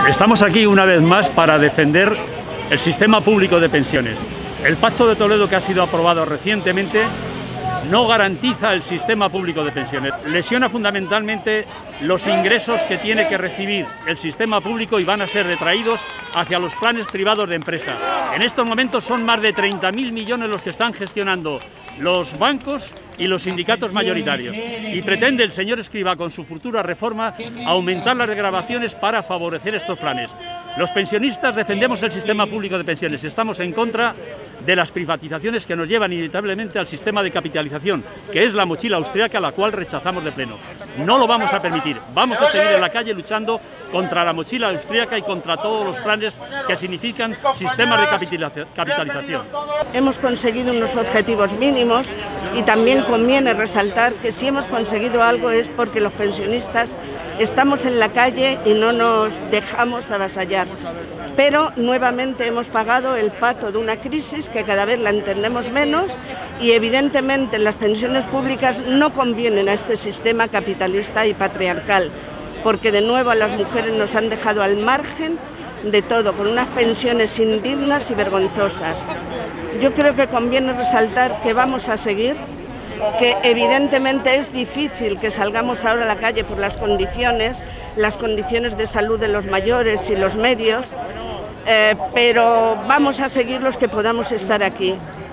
Estamos aquí una vez más para defender el sistema público de pensiones. El Pacto de Toledo, que ha sido aprobado recientemente, no garantiza el sistema público de pensiones. Lesiona fundamentalmente los ingresos que tiene que recibir el sistema público y van a ser retraídos hacia los planes privados de empresa. En estos momentos son más de 30.000 millones los que están gestionando los bancos y los sindicatos mayoritarios. Y pretende el señor Escrivá, con su futura reforma, aumentar las desgravaciones para favorecer estos planes. Los pensionistas defendemos el sistema público de pensiones. Estamos en contra de las privatizaciones que nos llevan inevitablemente al sistema de capitalización, que es la mochila austríaca, la cual rechazamos de pleno. No lo vamos a permitir. Vamos a seguir en la calle luchando contra la mochila austríaca y contra todos los planes que significan sistemas de capitalización. Hemos conseguido unos objetivos mínimos y también conviene resaltar que si hemos conseguido algo es porque los pensionistas estamos en la calle y no nos dejamos avasallar. Pero nuevamente hemos pagado el pato de una crisis que cada vez la entendemos menos y evidentemente las pensiones públicas no convienen a este sistema capitalista y patriarcal, porque de nuevo a las mujeres nos han dejado al margen de todo, con unas pensiones indignas y vergonzosas. Yo creo que conviene resaltar que vamos a seguir, que evidentemente es difícil que salgamos ahora a la calle por las condiciones de salud de los mayores y los medios, pero vamos a seguir los que podamos estar aquí.